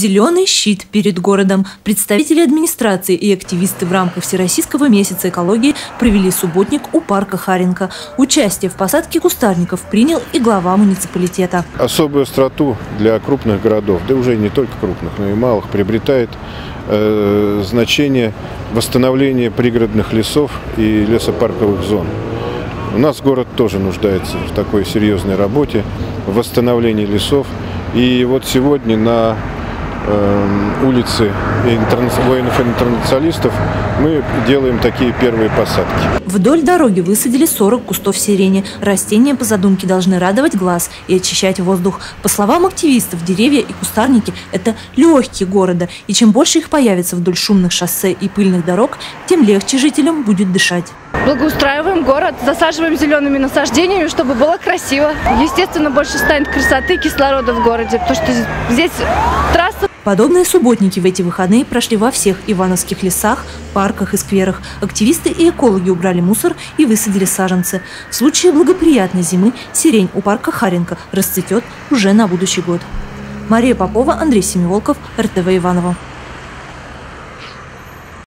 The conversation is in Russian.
Зеленый щит перед городом. Представители администрации и активисты в рамках Всероссийского месяца экологии провели субботник у парка Харенко. Участие в посадке кустарников принял и глава муниципалитета. Особую остроту для крупных городов, да уже не только крупных, но и малых, приобретает значение восстановления пригородных лесов и лесопарковых зон. У нас город тоже нуждается в такой серьезной работе, в восстановлении лесов. И вот сегодня на улице воинов-интернационалистов мы делаем такие первые посадки. Вдоль дороги высадили 40 кустов сирени. Растения по задумке должны радовать глаз и очищать воздух. По словам активистов, деревья и кустарники – это легкие города. И чем больше их появится вдоль шумных шоссе и пыльных дорог, тем легче жителям будет дышать. Благоустраиваем город, засаживаем зелеными насаждениями, чтобы было красиво. Естественно, больше станет красоты и кислорода в городе, потому что здесь трасса. Подобные субботники в эти выходные прошли во всех ивановских лесах, парках и скверах. Активисты и экологи убрали мусор и высадили саженцы. В случае благоприятной зимы сирень у парка Харенко расцветет уже на будущий год. Мария Попова, Андрей Семиволков, РТВ Иваново.